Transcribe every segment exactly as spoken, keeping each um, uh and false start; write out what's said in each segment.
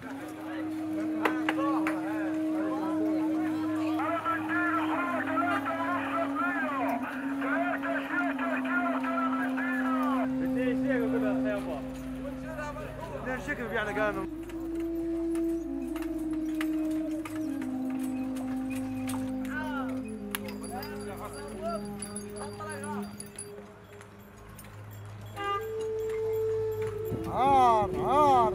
شكل يعني كانوا عار عار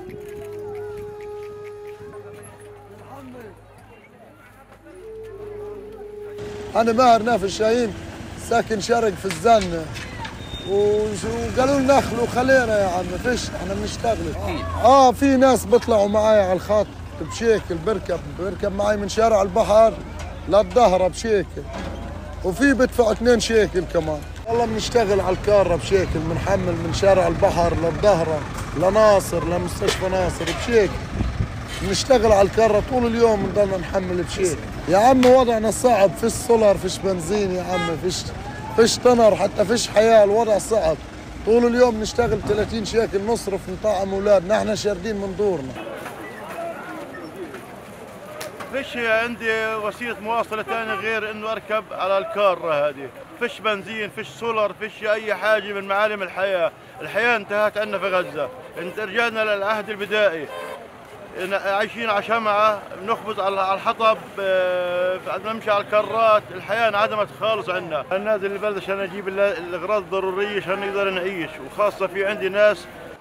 أنا ماهر نافذ شاهين ساكن شرق في الزنة، وقالوا لنا اخلوا خلينا يا عم فيش احنا بنشتغل. اه في ناس بيطلعوا معايا على الخط بشيكل، بركب بركب معي من شارع البحر للظهره بشيكل، وفي بدفع اثنين شيكل كمان. والله بنشتغل على الكاره بشيكل، بنحمل من شارع البحر للظهره لناصر لمستشفى ناصر بشيكل. بنشتغل على الكره طول اليوم بنضلنا نحمل بشيكل. يا عم وضعنا صعب، فيش سولار فيش بنزين يا عم، فيش فيش تنر حتى فيش حياه، الوضع صعب. طول اليوم نشتغل ثلاثين شيكل نصرف نطعم اولادنا، احنا شاردين من دورنا. فيش عندي وسيله مواصله ثانيه غير انه اركب على الكاره هذه، فيش بنزين فيش سولار فيش اي حاجه من معالم الحياه، الحياه انتهت عندنا في غزه، انت رجعنا للعهد البدائي، عايشين على شمعه بنخبز على الحطب، نمشي على الكرات، الحياه انعدمت خالص عندنا. الناس اللي بلش عشان اجيب الاغراض الضروريه عشان نقدر نعيش، وخاصه في عندي ناس